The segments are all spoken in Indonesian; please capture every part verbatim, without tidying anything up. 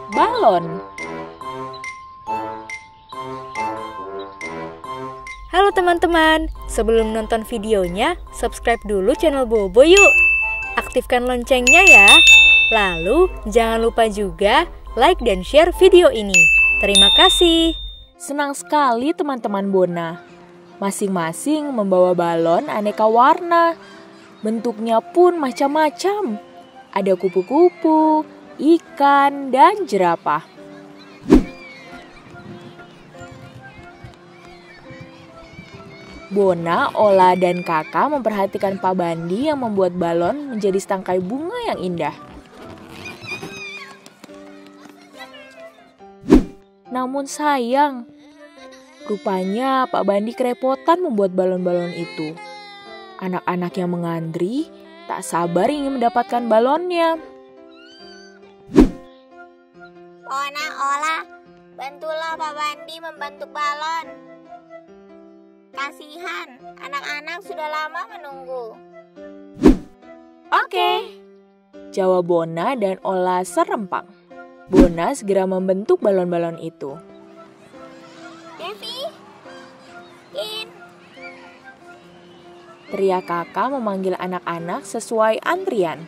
balon. Halo teman-teman, sebelum nonton videonya, subscribe dulu channel Bobo yuk. Aktifkan loncengnya ya. Lalu, jangan lupa juga like dan share video ini. Terima kasih. Senang sekali teman-teman Bona. Masing-masing membawa balon aneka warna. Bentuknya pun macam-macam. Ada kupu-kupu, ikan, dan jerapah. Bona, Ola, dan Kakak memperhatikan Pak Bandi yang membuat balon menjadi setangkai bunga yang indah. Namun sayang, rupanya Pak Bandi kerepotan membuat balon-balon itu. Anak-anak yang mengantri tak sabar ingin mendapatkan balonnya. Ona, Ola, bantulah Pak Bandi membentuk balon. Kasihan, anak-anak sudah lama menunggu. Oke, jawab Bona dan Ola serempak. Bona segera membentuk balon-balon itu. Devi, In, teriak Kakak memanggil anak-anak sesuai antrian.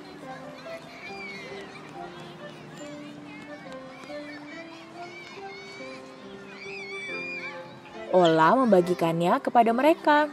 Ola membagikannya kepada mereka.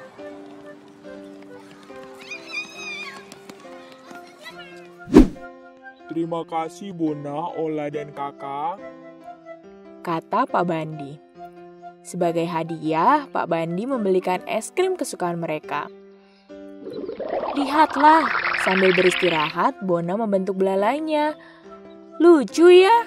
Terima kasih Bona, Ola, dan Kakak, kata Pak Bandi. Sebagai hadiah, Pak Bandi membelikan es krim kesukaan mereka. Lihatlah, sambil beristirahat, Bona membentuk belalainya. Lucu ya?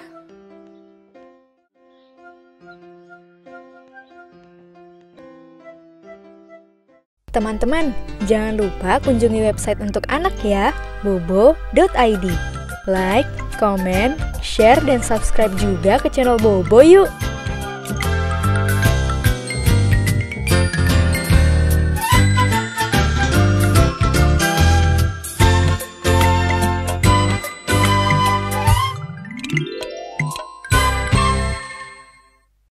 Teman-teman, jangan lupa kunjungi website untuk anak ya, bobo dot i d. Like, comment, share, dan subscribe juga ke channel Bobo yuk!